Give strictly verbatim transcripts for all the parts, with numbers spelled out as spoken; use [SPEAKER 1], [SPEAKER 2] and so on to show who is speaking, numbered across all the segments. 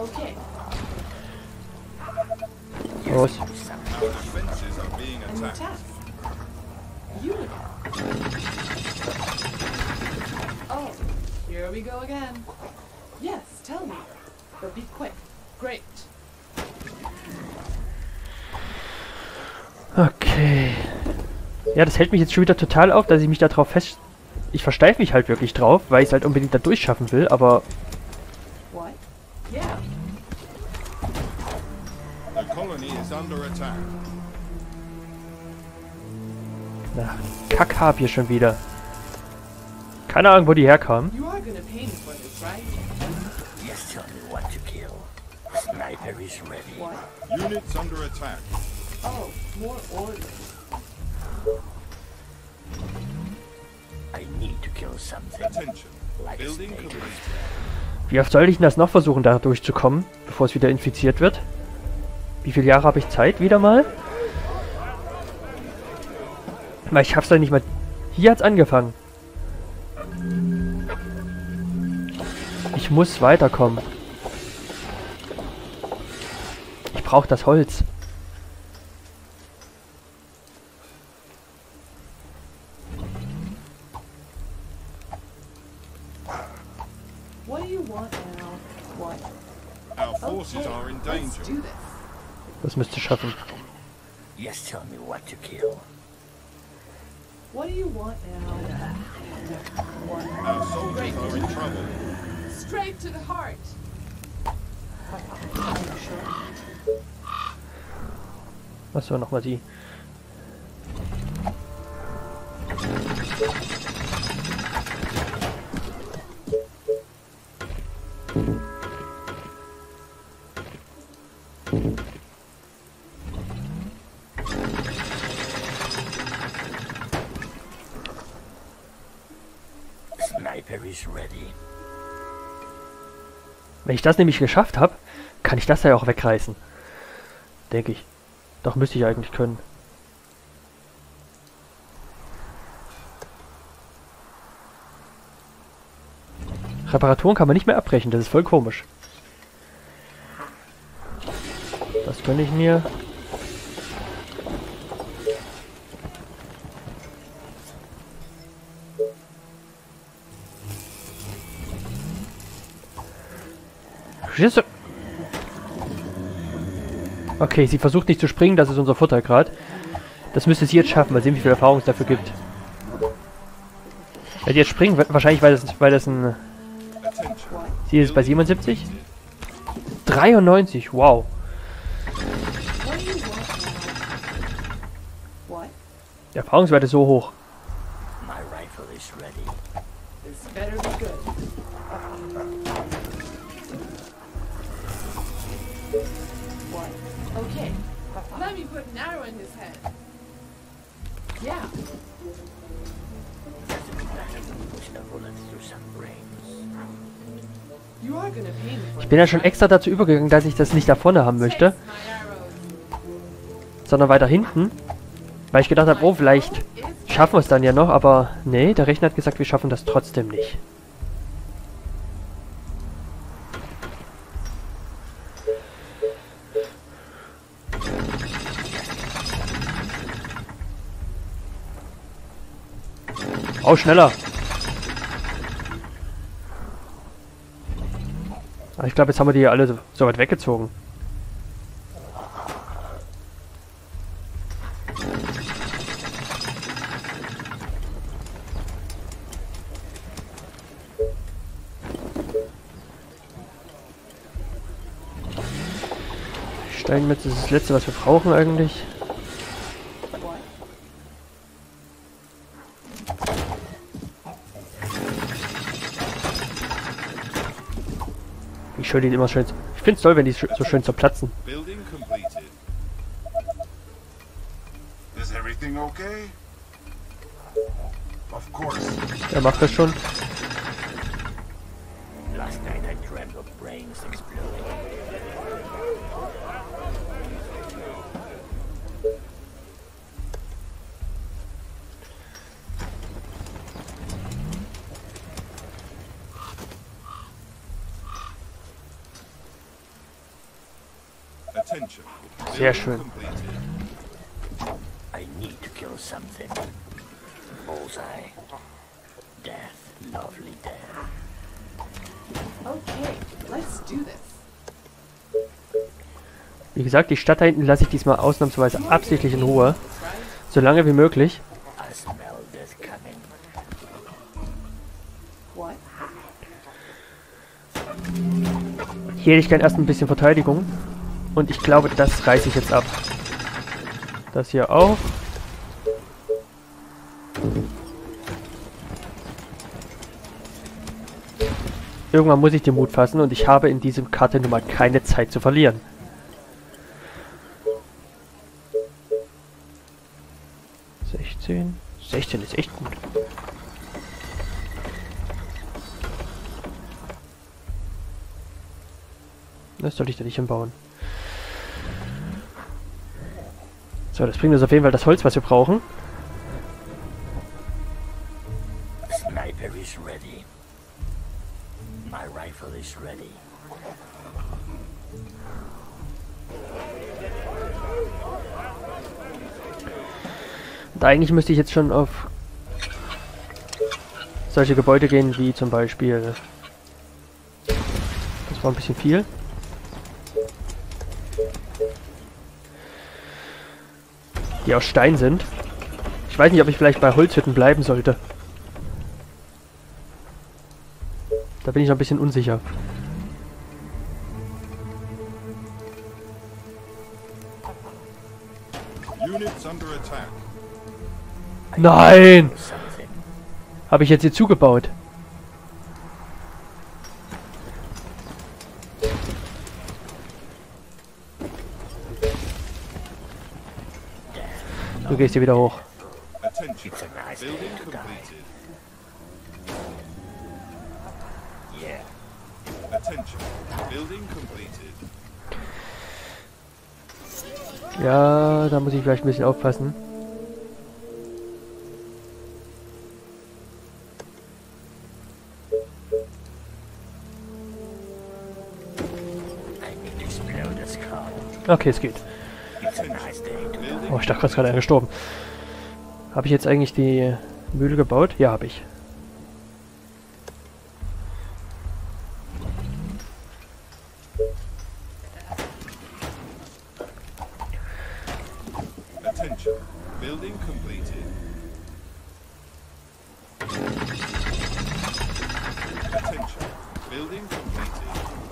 [SPEAKER 1] Okay.
[SPEAKER 2] Los.
[SPEAKER 3] Our defenses are being
[SPEAKER 1] An
[SPEAKER 3] attacked.
[SPEAKER 1] attack. Unit. Oh, here we go again. Yes, tell me. But be quick. Great.
[SPEAKER 2] Okay. Ja, das hält mich jetzt schon wieder total auf, dass ich mich da drauf fest... Ich versteife mich halt wirklich drauf, weil ich es halt unbedingt da durchschaffen will, aber...
[SPEAKER 1] What? Yeah.
[SPEAKER 3] The colony is under attack.
[SPEAKER 2] Na, Kackhab hier schon wieder. Keine Ahnung, wo die herkamen.
[SPEAKER 1] You are gonna pay me for this, right?
[SPEAKER 4] Yes, tell me what to kill. Sniper is ready.
[SPEAKER 1] What?
[SPEAKER 3] Units under attack.
[SPEAKER 1] Oh, more orders.
[SPEAKER 4] I need to kill something.
[SPEAKER 3] Attention.
[SPEAKER 4] Like a
[SPEAKER 3] Building
[SPEAKER 4] snake.
[SPEAKER 3] complete.
[SPEAKER 2] Wie oft soll ich denn das noch versuchen, da durchzukommen, bevor es wieder infiziert wird? Wie viele Jahre habe ich Zeit? Wieder mal? Weil ich hab's doch nicht mal... Hier hat's angefangen. Ich muss weiterkommen. Ich brauche das Holz.
[SPEAKER 1] What do you want now? What?
[SPEAKER 3] Our forces
[SPEAKER 1] Okay,
[SPEAKER 3] are in
[SPEAKER 1] let's
[SPEAKER 3] danger.
[SPEAKER 1] do this.
[SPEAKER 2] Das müsste ich schaffen.
[SPEAKER 4] Yes, tell me what to kill.
[SPEAKER 1] What do you want now? What?
[SPEAKER 3] Our soldiers are in trouble.
[SPEAKER 1] Straight to the heart. Are you sure?
[SPEAKER 2] Was war nochmal die?
[SPEAKER 4] Sniper is ready.
[SPEAKER 2] Wenn ich das nämlich geschafft habe, kann ich das ja auch wegreißen. Denke ich. Doch müsste ich eigentlich können. Reparaturen kann man nicht mehr abbrechen, das ist voll komisch. Das gönne ich mir. Schieße! Okay, sie versucht nicht zu springen, das ist unser Vorteil gerade. Das müsste sie jetzt schaffen, mal sehen, wie viel Erfahrung es dafür gibt. Wenn die jetzt springen, wahrscheinlich, weil das, weil das ein...
[SPEAKER 3] Attention.
[SPEAKER 2] Sie ist bei siebenundsiebzig? dreiundneunzig, wow.
[SPEAKER 1] What do you want now? What?
[SPEAKER 2] Die Erfahrungswerte ist so hoch.
[SPEAKER 4] My rifle is ready.
[SPEAKER 1] This better be good. What? Okay. Let me put an arrow in his head. Yeah.
[SPEAKER 4] Push the bullets through some brains.
[SPEAKER 1] You are gonna pay me for
[SPEAKER 2] Ich bin ja schon extra dazu übergegangen, dass ich das nicht da vorne haben möchte,
[SPEAKER 1] Taste my arrows.
[SPEAKER 2] sondern weiter hinten. Weil ich gedacht habe, oh, vielleicht schaffen wir es dann ja noch, aber nee, der Rechner hat gesagt, wir schaffen das trotzdem nicht. Oh, schneller! Aber ich glaube, jetzt haben wir die alle so, so weit weggezogen. Steinmetz ist das letzte, was wir brauchen eigentlich. Wie schön die immer schön. Ich finde es toll, wenn die sch so schön zerplatzen.
[SPEAKER 3] Building completed.
[SPEAKER 5] Is everything okay? Of course.
[SPEAKER 2] Er macht das schon.
[SPEAKER 4] Last night I dreamt of brains exploding.
[SPEAKER 3] Attention.
[SPEAKER 2] Sehr
[SPEAKER 3] Building
[SPEAKER 2] schön.
[SPEAKER 3] completed.
[SPEAKER 4] I need to kill something. Bullseye. Death. Lovely death.
[SPEAKER 1] Okay, let's do this.
[SPEAKER 2] Wie gesagt, die Stadt da hinten lasse ich diesmal ausnahmsweise absichtlich in Ruhe. So lange wie möglich.
[SPEAKER 4] I smell death coming.
[SPEAKER 1] What?
[SPEAKER 2] Hier hätte ich gern erst ein bisschen Verteidigung. Und ich glaube, das reiße ich jetzt ab. Das hier auch. Irgendwann muss ich den Mut fassen und ich habe in diesem Karte nun mal keine Zeit zu verlieren. sechzehn. sechzehn ist echt gut. Das soll ich da nicht hinbauen. So, das bringt uns auf jeden Fall das Holz, was wir brauchen.
[SPEAKER 4] Sniper is ready. My rifle is ready.
[SPEAKER 2] Und eigentlich müsste ich jetzt schon auf solche Gebäude gehen, wie zum Beispiel... Das war ein bisschen viel. Die aus Stein sind. Ich weiß nicht, ob ich vielleicht bei Holzhütten bleiben sollte. Da bin ich noch ein bisschen unsicher.
[SPEAKER 3] Units under attack.
[SPEAKER 2] Nein!
[SPEAKER 4] Something.
[SPEAKER 2] Habe ich jetzt hier zugebaut? Du gehst hier wieder hoch.
[SPEAKER 3] Attention.
[SPEAKER 4] It's a nice day
[SPEAKER 3] Building
[SPEAKER 4] to die.
[SPEAKER 3] completed.
[SPEAKER 4] Yeah.
[SPEAKER 3] Attention. Building completed.
[SPEAKER 2] Ja, da muss ich vielleicht ein bisschen aufpassen.
[SPEAKER 4] I need to explode the skull.
[SPEAKER 2] Okay, es geht.
[SPEAKER 4] It's a nice day to die.
[SPEAKER 2] Oh, ich dachte gerade einer gestorben. Habe ich jetzt eigentlich die Mühle gebaut? Ja, habe ich.
[SPEAKER 3] Attention. Building completed. Attention. Building completed.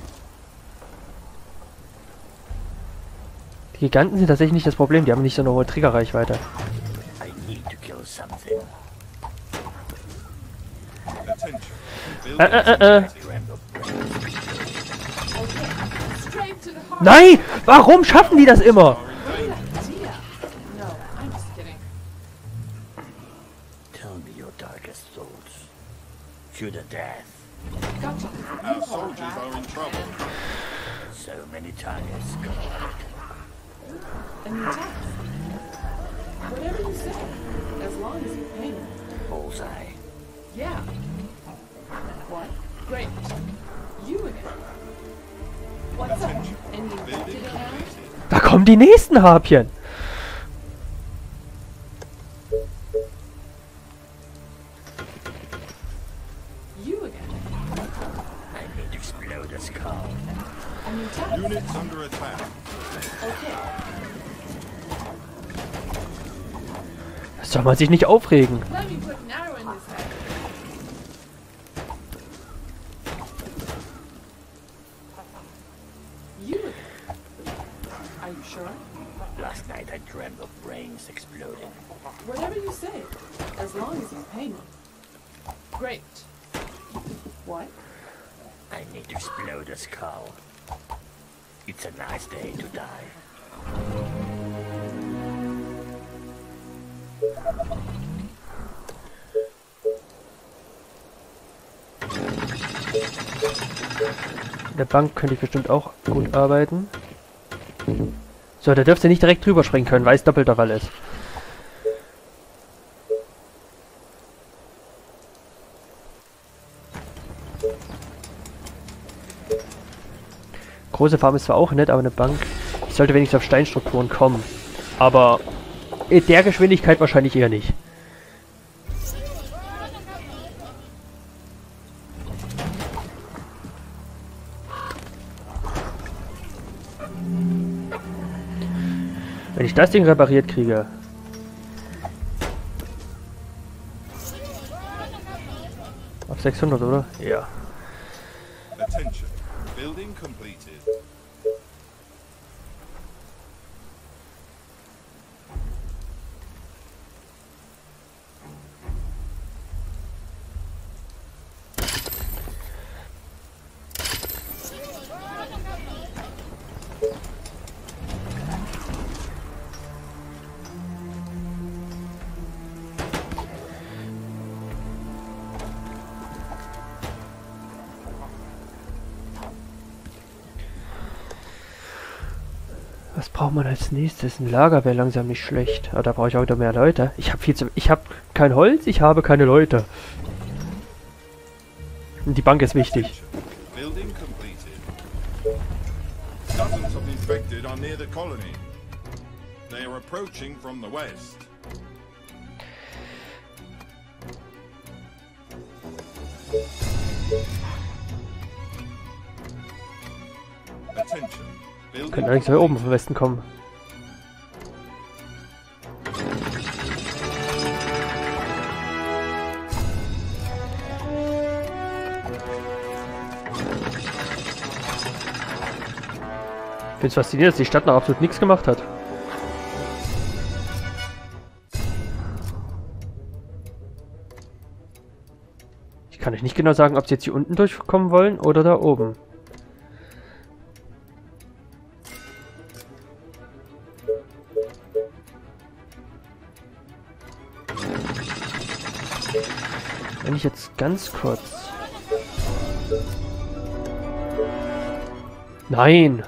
[SPEAKER 2] Die Giganten sind tatsächlich nicht das Problem. Die haben nicht so eine hohe Triggerreichweite.
[SPEAKER 4] I need to kill something.
[SPEAKER 3] Attention.
[SPEAKER 2] Äh,
[SPEAKER 3] Building
[SPEAKER 2] äh, äh, äh.
[SPEAKER 4] Tremble brains.
[SPEAKER 1] Okay, straight to the heart.
[SPEAKER 2] Nein! Warum schaffen die das immer?
[SPEAKER 1] Great idea. No, I'm just kidding.
[SPEAKER 4] Tell me your darkest thoughts. To the death.
[SPEAKER 1] Gotcha.
[SPEAKER 3] Our soldiers are in trouble.
[SPEAKER 4] So many targets gone.
[SPEAKER 1] And you tax. Whatever you say, as long as you pay me.
[SPEAKER 4] Bullseye.
[SPEAKER 1] Yeah. What? Great. You again. What's up?
[SPEAKER 3] Attention.
[SPEAKER 1] Any
[SPEAKER 3] Building
[SPEAKER 1] infected animals?
[SPEAKER 3] completed.
[SPEAKER 2] Da kommen die nächsten Harpien.
[SPEAKER 1] You again.
[SPEAKER 4] I need to explode the skull.
[SPEAKER 1] And you tax.
[SPEAKER 3] Units under attack.
[SPEAKER 1] Okay.
[SPEAKER 2] Soll man sich nicht aufregen?
[SPEAKER 1] Let me put an arrow in his head. You again. Are you sure?
[SPEAKER 4] Last night I dreamt of brains exploding.
[SPEAKER 1] Whatever you say, as long as you pay me. Great. What?
[SPEAKER 4] I need to explode the skull. It's a nice day to die.
[SPEAKER 2] In der Bank könnte ich bestimmt auch gut arbeiten. So, der dürfte nicht direkt drüber springen können, weil es doppelter Wall ist. Große Farm ist zwar auch nett, aber eine Bank Ich sollte wenigstens auf Steinstrukturen kommen. Aber in der Geschwindigkeit wahrscheinlich eher nicht. Wenn ich das Ding repariert kriege. Auf sechshundert, oder? Ja.
[SPEAKER 3] Attention. Building completed.
[SPEAKER 2] Was braucht man als nächstes? Ein Lager wäre langsam nicht schlecht. Aber da brauche ich auch wieder mehr Leute. Ich habe viel zu... Ich habe kein Holz, ich habe keine Leute. Und die Bank ist wichtig.
[SPEAKER 3] Building completed. Dozens of infected are near the colony. They are approaching from the west. Attention. Building
[SPEAKER 2] Können eigentlich hier oben vom Westen kommen. Ich bin fasziniert, dass die Stadt noch absolut nichts gemacht hat. Ich kann euch nicht genau sagen, ob sie jetzt hier unten durchkommen wollen oder da oben. Wenn ich jetzt ganz kurz... Nein!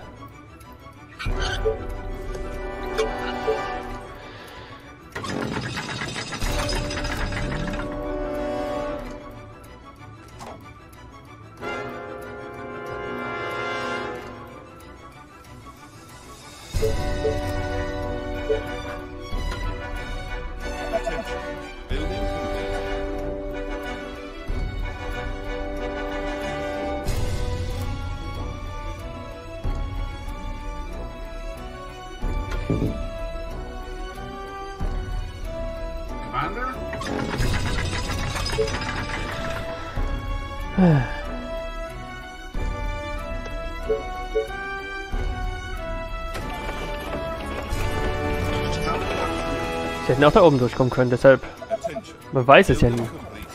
[SPEAKER 3] Attention. Building completed.
[SPEAKER 5] Commander?
[SPEAKER 2] Sie hätten auch da oben durchkommen können, deshalb...
[SPEAKER 3] Attention.
[SPEAKER 2] Man weiß es ja nie.
[SPEAKER 3] Building completed.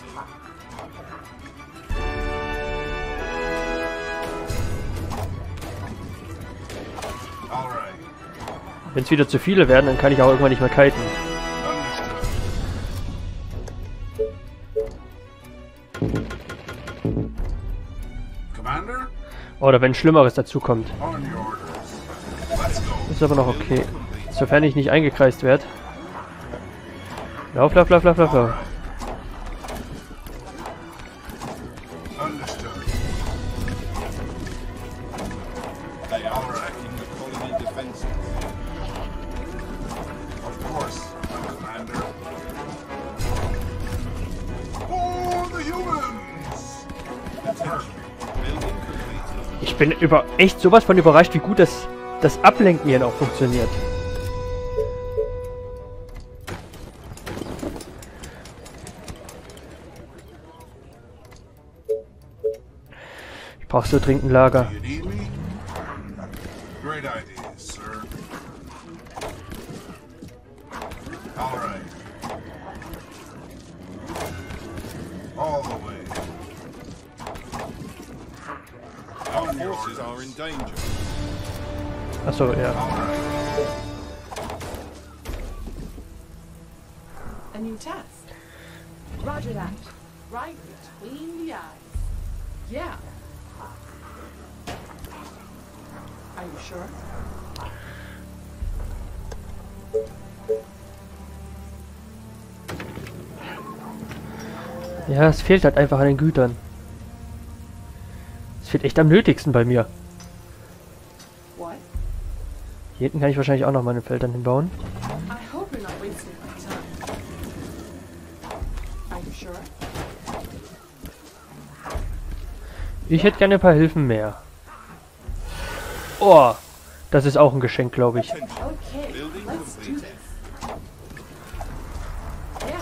[SPEAKER 5] All right.
[SPEAKER 2] Wenn es wieder zu viele werden, dann kann ich auch irgendwann nicht mehr kiten.
[SPEAKER 5] Understood. Commander?
[SPEAKER 2] Oder wenn Schlimmeres dazu kommt.
[SPEAKER 5] On your orders. Let's go.
[SPEAKER 2] Ist aber noch okay. Sofern ich nicht eingekreist werde. Lauf, lauf, lauf, lauf, lauf, lauf.
[SPEAKER 5] Understood.
[SPEAKER 3] They are attacking the colony defenses.
[SPEAKER 5] Of course, Commander. For the humans!
[SPEAKER 3] Attention. Building completed.
[SPEAKER 2] Ich bin über echt sowas von überrascht, wie gut das, das Ablenken hier auch funktioniert. Ich brauch so dringend ein Lager.
[SPEAKER 5] Do you need me? Great idea, sir. All right. All the way.
[SPEAKER 3] Our
[SPEAKER 5] On your
[SPEAKER 3] forces are in
[SPEAKER 5] orders.
[SPEAKER 3] danger.
[SPEAKER 2] Achso, ja.
[SPEAKER 5] All right.
[SPEAKER 1] A new task. Roger that. Right between the eyes. Yeah. Are you sure?
[SPEAKER 2] Ja, es fehlt halt einfach an den Gütern. Es fehlt echt am nötigsten bei mir.
[SPEAKER 1] What?
[SPEAKER 2] Hier hinten kann ich wahrscheinlich auch noch mal ein Feld dann hinbauen.
[SPEAKER 1] I hope you're not wasting my time. Are you sure?
[SPEAKER 2] Ich hätte gerne ein paar Hilfen mehr. Oh, das ist auch ein Geschenk, glaube ich.
[SPEAKER 1] Okay, let's do this. Yeah.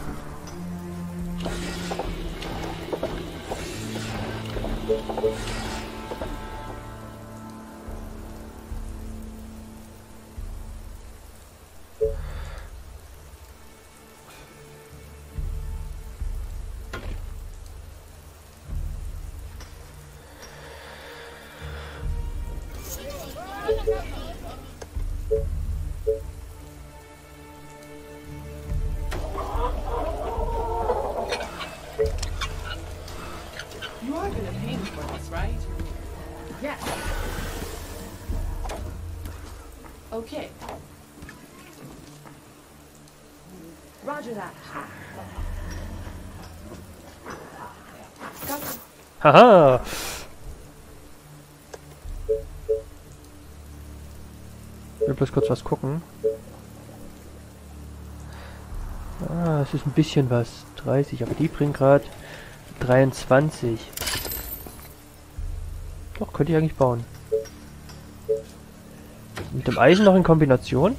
[SPEAKER 1] You are gonna pay me for this, right? Yes. Okay. Roger that. Gotcha.
[SPEAKER 2] Haha. Ich will bloß kurz was gucken. Ah, es ist ein bisschen was. dreißig, aber die bringen gerade dreiundzwanzig. Doch, könnte ich eigentlich bauen. Mit dem Eisen noch in Kombination?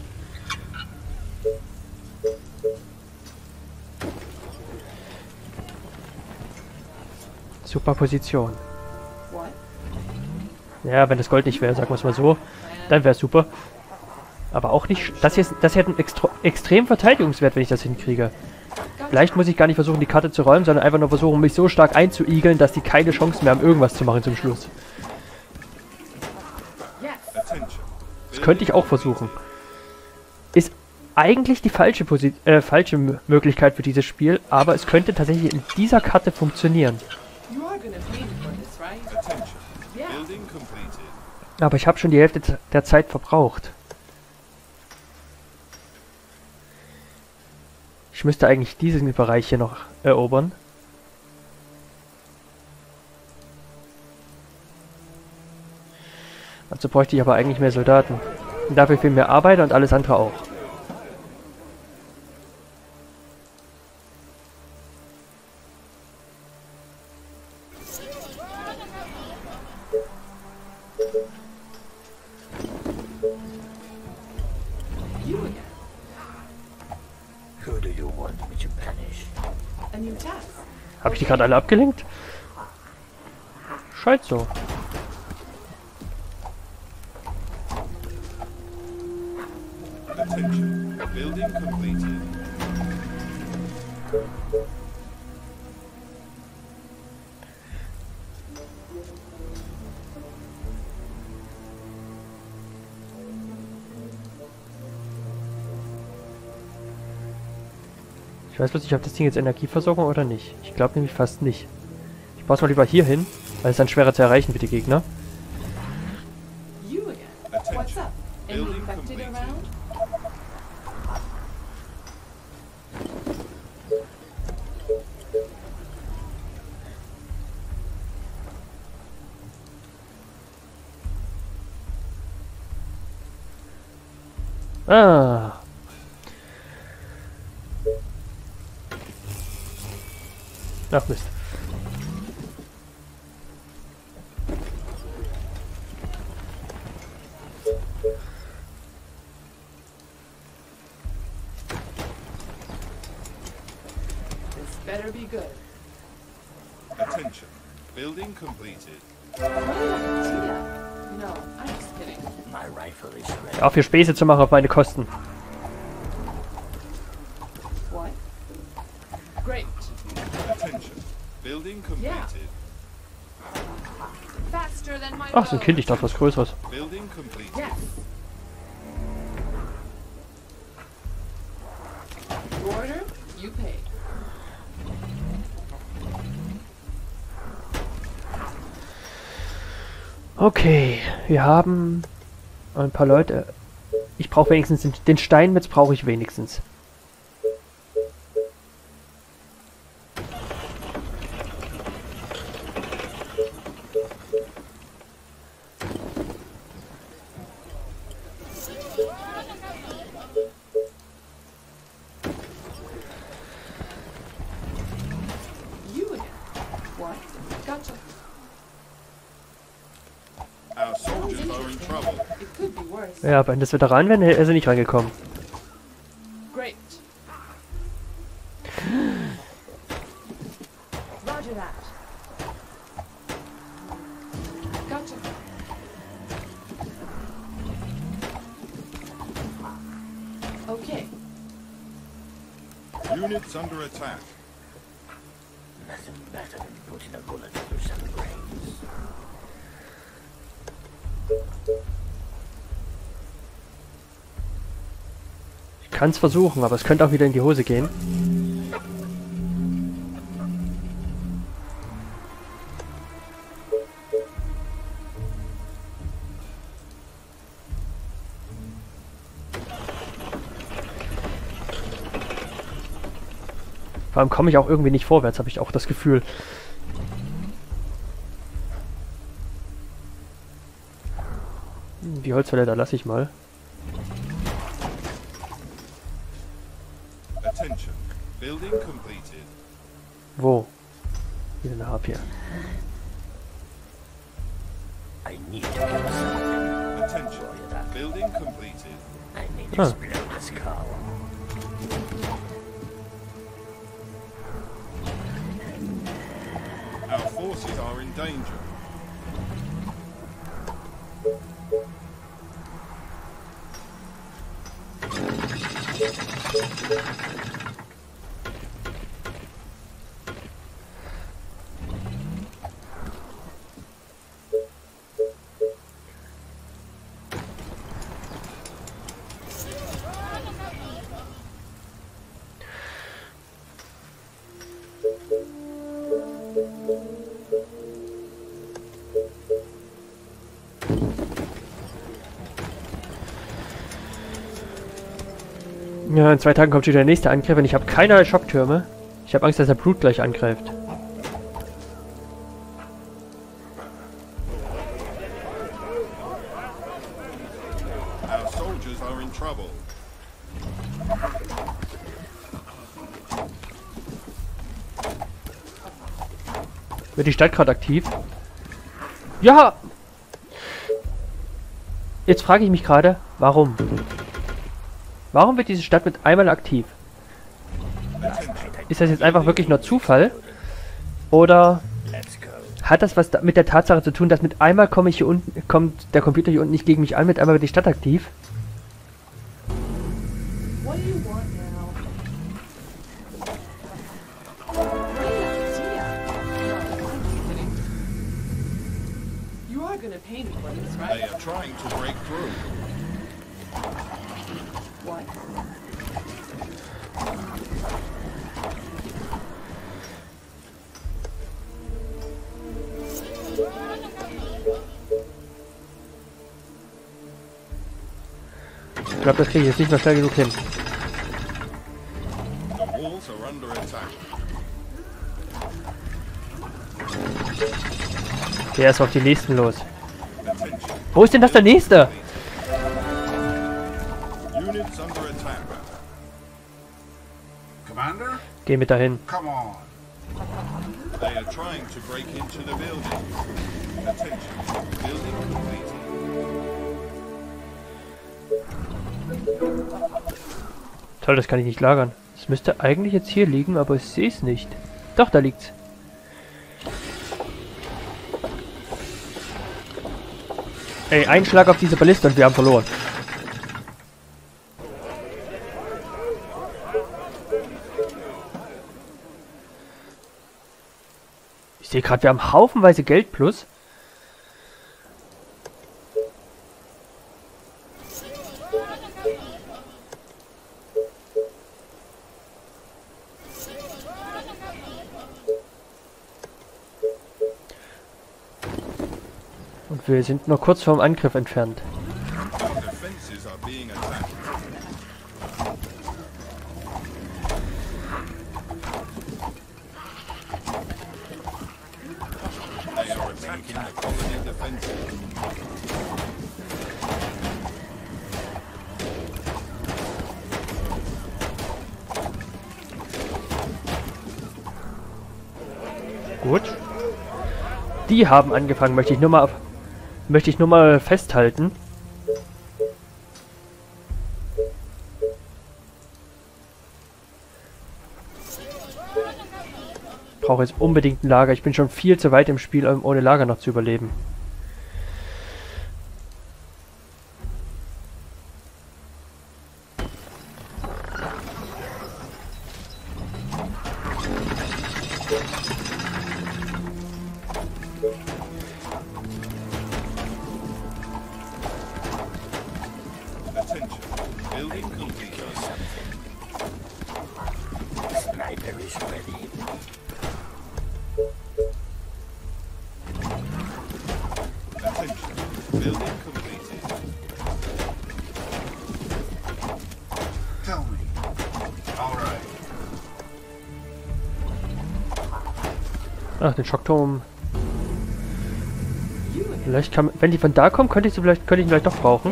[SPEAKER 2] Super Position.
[SPEAKER 1] What?
[SPEAKER 2] Ja, wenn das Gold nicht wäre, sagen wir es mal so, dann wäre es super. Aber auch nicht... Das hier, ist, das hier hat einen extra, extremen Verteidigungswert, wenn ich das hinkriege. Vielleicht muss ich gar nicht versuchen, die Karte zu räumen, sondern einfach nur versuchen, mich so stark einzuigeln, dass die keine Chance mehr haben, irgendwas zu machen zum Schluss. Das könnte ich auch versuchen. Ist eigentlich die falsche, Posi äh, falsche M Möglichkeit für dieses Spiel, aber es könnte tatsächlich in dieser Karte funktionieren.
[SPEAKER 1] You are gonna pay me for this, right? Yeah.
[SPEAKER 3] Building completed.
[SPEAKER 2] Aber ich habe schon die Hälfte der Zeit verbraucht. Ich müsste eigentlich diesen Bereich hier noch erobern. Dazu bräuchte ich aber eigentlich mehr Soldaten. Und dafür fehlen mir Arbeiter und alles andere auch.
[SPEAKER 1] You again.
[SPEAKER 4] Who do you want me to punish?
[SPEAKER 1] A new task.
[SPEAKER 2] Habe ich die gerade alle abgelenkt? Scheint so.
[SPEAKER 3] Attention. Building completed.
[SPEAKER 2] Ich weiß bloß nicht, ob das Ding jetzt Energieversorgung oder nicht. Ich glaube nämlich fast nicht. Ich baue es mal lieber hier hin, weil es dann schwerer zu erreichen für die Gegner.
[SPEAKER 1] You again. What's up? Any
[SPEAKER 3] Building
[SPEAKER 1] infected
[SPEAKER 3] completed.
[SPEAKER 1] around?
[SPEAKER 2] Ah. Ach Mist.
[SPEAKER 1] This better be good.
[SPEAKER 3] Attention. Building completed.
[SPEAKER 1] Tia. No, I'm just kidding.
[SPEAKER 4] My rifle is ready.
[SPEAKER 2] Auch für Späße zu machen auf meine Kosten.
[SPEAKER 1] What? Great.
[SPEAKER 3] Attention. Building completed.
[SPEAKER 1] Faster than my
[SPEAKER 2] Ach, so ein
[SPEAKER 1] bow.
[SPEAKER 2] Kind, ich dachte was Größeres.
[SPEAKER 3] Building completed.
[SPEAKER 1] Yes. You order, you pay.
[SPEAKER 2] Okay, wir haben ein paar Leute. Ich brauche wenigstens den, den Steinmetz brauche ich wenigstens.
[SPEAKER 3] Our soldiers are in trouble.
[SPEAKER 1] It could be worse.
[SPEAKER 2] Ja, aber wenn das Veteranen wären, wäre sie nicht reingekommen.
[SPEAKER 1] Great. Roger that. Gotcha. Okay.
[SPEAKER 3] Units under attack.
[SPEAKER 4] Nothing better than putting a bullet through some brains.
[SPEAKER 2] Ich kann es versuchen, aber es könnte auch wieder in die Hose gehen. Vor allem komme ich auch irgendwie nicht vorwärts, habe ich auch das Gefühl. Die Holzfäller, da lasse ich mal.
[SPEAKER 3] Attention. Building completed.
[SPEAKER 2] Wo? Wieder eine Harpie.
[SPEAKER 4] I need to kill something.
[SPEAKER 3] Attention. Building completed.
[SPEAKER 4] I need to
[SPEAKER 2] Huh.
[SPEAKER 4] explode the skull.
[SPEAKER 3] Our forces are in danger.
[SPEAKER 2] Ja, in zwei Tagen kommt schon wieder der nächste Angriff und ich habe keinerlei Schocktürme. Ich habe Angst, dass der Blut gleich angreift.
[SPEAKER 3] Our soldiers are in trouble.
[SPEAKER 2] Wird die Stadt gerade aktiv? Ja! Jetzt frage ich mich gerade, warum? Warum wird diese Stadt mit einmal aktiv? Ist das jetzt einfach wirklich nur Zufall? Oder
[SPEAKER 4] Let's go.
[SPEAKER 2] hat das was da mit der Tatsache zu tun, dass mit einmal komme ich hier unten, kommt der Computer hier unten nicht gegen mich an, mit einmal wird die Stadt aktiv?
[SPEAKER 1] What do you want now? Great idea. No, I'm kidding. You are gonna pay me for this,
[SPEAKER 3] They
[SPEAKER 1] right?
[SPEAKER 3] are trying to break through.
[SPEAKER 1] What?
[SPEAKER 2] Ich glaube, das kriege ich jetzt nicht mehr schnell genug hin.
[SPEAKER 3] The walls are under attack.
[SPEAKER 2] Der ist auf die nächsten los.
[SPEAKER 3] Attention.
[SPEAKER 2] Wo ist denn das der nächste?
[SPEAKER 3] Units under attack.
[SPEAKER 5] Commander,
[SPEAKER 2] Geh mit dahin.
[SPEAKER 5] come on.
[SPEAKER 3] They are trying to break into the building. Attention. Building completed.
[SPEAKER 2] Toll, das kann ich nicht lagern. Es müsste eigentlich jetzt hier liegen, aber ich sehe es nicht. Doch, da liegt's. Ey, ein Schlag auf diese Balliste und wir haben verloren. Ich sehe gerade, wir haben haufenweise Geld plus. Und wir sind nur kurz vorm Angriff entfernt.
[SPEAKER 3] Our defenses are being attacked. They are attacking the colony defenses.
[SPEAKER 2] Gut. Die haben angefangen, möchte ich nur mal auf... möchte ich nur mal festhalten. Ich brauche jetzt unbedingt ein Lager. Ich bin schon viel zu weit im Spiel, um ohne Lager noch zu überleben.
[SPEAKER 3] Attention. Building complete.
[SPEAKER 4] Sniper is ready.
[SPEAKER 3] Attention. Building completed.
[SPEAKER 5] Tell me. All right.
[SPEAKER 2] Ach, den Schockturm. Vielleicht kann, wenn die von da kommen, könnte ich sie vielleicht, könnte ich ihn vielleicht doch brauchen.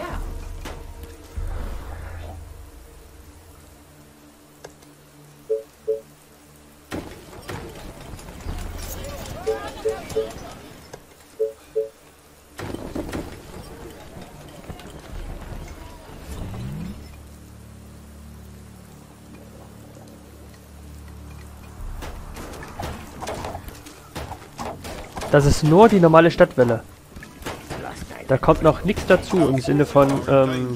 [SPEAKER 2] Das ist nur die normale Stadtwelle. Da kommt noch nichts dazu im Sinne von, ähm,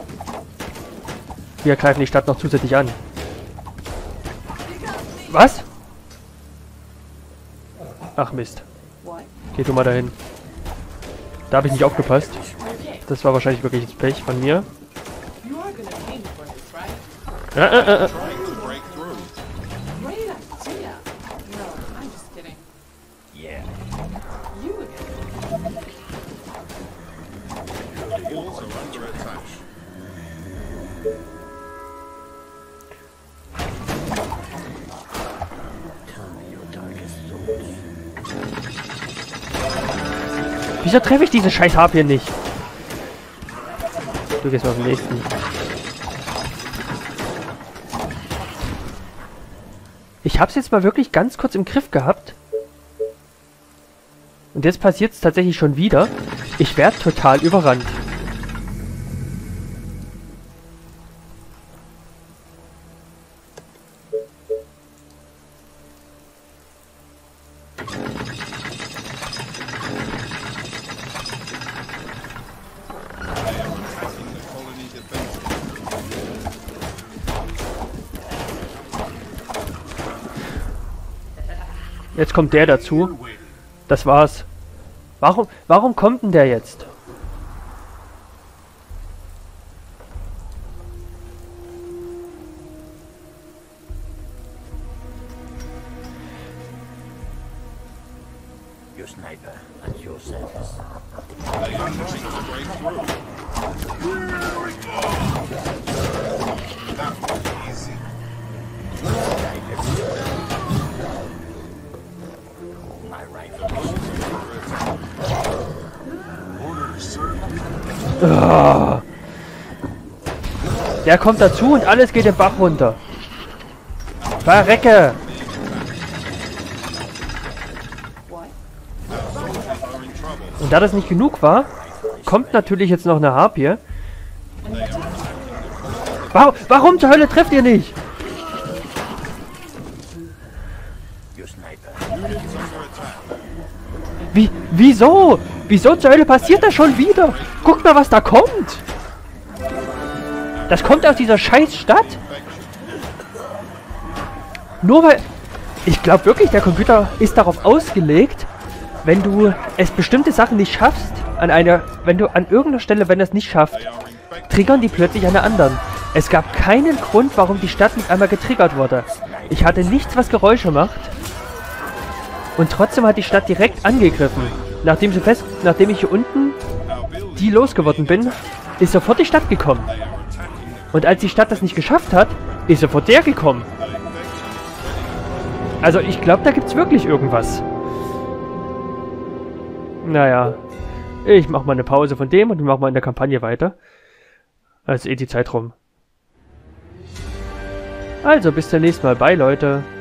[SPEAKER 2] wir greifen die Stadt noch zusätzlich an. Was? Ach Mist. Geh du mal dahin. Da habe ich nicht aufgepasst. Das war wahrscheinlich wirklich das Pech von mir.
[SPEAKER 1] You are gonna pay me for this, right?
[SPEAKER 2] Äh, äh, äh.
[SPEAKER 3] Trying to break through.
[SPEAKER 1] Great idea. No, I'm just kidding.
[SPEAKER 4] Yeah.
[SPEAKER 1] You again.
[SPEAKER 3] The walls are under attack.
[SPEAKER 4] Tell me your darkest thoughts.
[SPEAKER 2] Wieso treffe ich diese scheiß Harpie nicht? Du gehst mal auf den nächsten. Ich hab's jetzt mal wirklich ganz kurz im Griff gehabt. Und jetzt passiert es tatsächlich schon wieder. Ich werde total überrannt. Jetzt kommt der dazu. Das war's. Warum, warum kommt denn der jetzt?
[SPEAKER 4] Your sniper at your service.
[SPEAKER 3] They are trying to break through.
[SPEAKER 5] That was easy.
[SPEAKER 4] My rifle is
[SPEAKER 5] Orders, sir.
[SPEAKER 2] Ah. Der kommt dazu und alles geht den Bach runter. Verrecke! Und da das nicht genug war, kommt natürlich jetzt noch eine Harpie. Warum, warum zur Hölle trefft ihr nicht?
[SPEAKER 4] your sniper.
[SPEAKER 2] Wie, wieso? Wieso zur Hölle passiert das schon wieder? Guckt mal, was da kommt. Das kommt aus dieser scheiß Stadt. Nur weil... Ich glaube wirklich, der Computer ist darauf ausgelegt, wenn du es bestimmte Sachen nicht schaffst, an einer... Wenn du an irgendeiner Stelle, wenn es nicht schafft, triggern die plötzlich an der anderen. Es gab keinen Grund, warum die Stadt nicht einmal getriggert wurde. Ich hatte nichts, was Geräusche macht. Und trotzdem hat die Stadt direkt angegriffen. Nachdem, sie fest, nachdem ich hier unten die losgeworden bin, ist sofort die Stadt gekommen. Und als die Stadt das nicht geschafft hat, ist sofort der gekommen. Also ich glaube, da gibt es wirklich irgendwas. Naja, ich mache mal eine Pause von dem und wir machen mal in der Kampagne weiter. Also eh die Zeit rum. Also bis zum nächsten Mal. Bye, Leute.